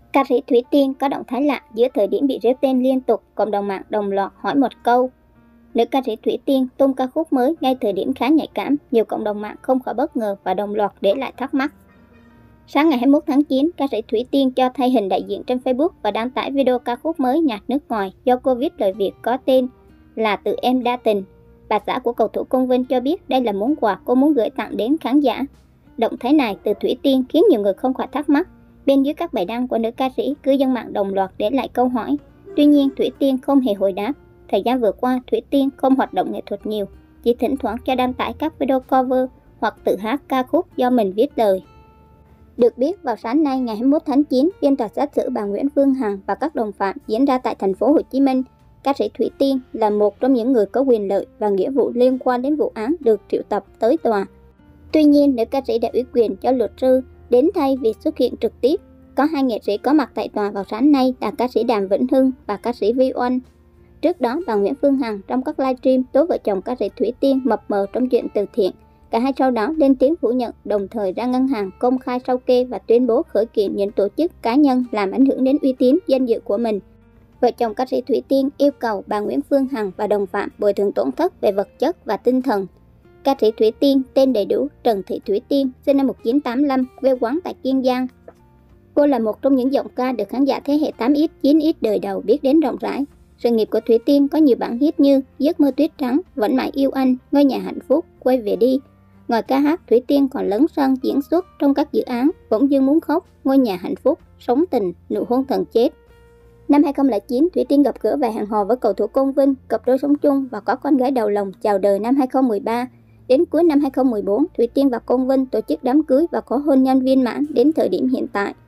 Ca sĩ Thủy Tiên có động thái lạ giữa thời điểm bị rếu tên liên tục, cộng đồng mạng đồng loạt hỏi một câu. Nữ ca sĩ Thủy Tiên tung ca khúc mới ngay thời điểm khá nhạy cảm, nhiều cộng đồng mạng không khỏi bất ngờ và đồng loạt để lại thắc mắc. Sáng ngày 21 tháng 9, ca sĩ Thủy Tiên cho thay hình đại diện trên Facebook và đăng tải video ca khúc mới nhạc nước ngoài do cô viết lời Việt có tên là Từ Em Đa Tình. Bà xã của cầu thủ Công Vinh cho biết đây là món quà cô muốn gửi tặng đến khán giả. Động thái này từ Thủy Tiên khiến nhiều người không khỏi thắc mắc. Bên dưới các bài đăng của nữ ca sĩ, cư dân mạng đồng loạt để lại câu hỏi. Tuy nhiên, Thủy Tiên không hề hồi đáp. Thời gian vừa qua, Thủy Tiên không hoạt động nghệ thuật nhiều, chỉ thỉnh thoảng cho đăng tải các video cover hoặc tự hát ca khúc do mình viết lời. Được biết, vào sáng nay ngày 21 tháng 9, phiên tòa xét xử bà Nguyễn Phương Hằng và các đồng phạm diễn ra tại thành phố Hồ Chí Minh. Ca sĩ Thủy Tiên là một trong những người có quyền lợi và nghĩa vụ liên quan đến vụ án được triệu tập tới tòa. Tuy nhiên, nữ ca sĩ đã ủy quyền cho luật sư đến thay vì xuất hiện trực tiếp. Có hai nghệ sĩ có mặt tại tòa vào sáng nay là ca sĩ Đàm Vĩnh Hưng và ca sĩ Vi Oanh. Trước đó, bà Nguyễn Phương Hằng trong các livestream tố vợ chồng ca sĩ Thủy Tiên mập mờ trong chuyện từ thiện. Cả hai sau đó lên tiếng phủ nhận, đồng thời ra ngân hàng công khai sao kê và tuyên bố khởi kiện những tổ chức cá nhân làm ảnh hưởng đến uy tín, danh dự của mình. Vợ chồng ca sĩ Thủy Tiên yêu cầu bà Nguyễn Phương Hằng và đồng phạm bồi thường tổn thất về vật chất và tinh thần. Ca sĩ Thủy Tiên tên đầy đủ Trần Thị Thủy Tiên, sinh năm 1985, quê quán tại Kiên Giang. Cô là một trong những giọng ca được khán giả thế hệ 8X, 9X đời đầu biết đến rộng rãi. Sự nghiệp của Thủy Tiên có nhiều bản hit như Giấc mơ tuyết trắng, Vẫn mãi yêu anh, Ngôi nhà hạnh phúc, Quay về đi. Ngoài ca hát, Thủy Tiên còn lấn sân diễn xuất trong các dự án Bỗng dưng muốn khóc, Ngôi nhà hạnh phúc, Sống tình, Nụ hôn thần chết. Năm 2009, Thủy Tiên gặp gỡ và hẹn hò với cầu thủ Công Vinh, cặp đôi sống chung và có con gái đầu lòng chào đời năm 2013. Đến cuối năm 2014, Thủy Tiên và Công Vinh tổ chức đám cưới và có hôn nhân viên mãn đến thời điểm hiện tại.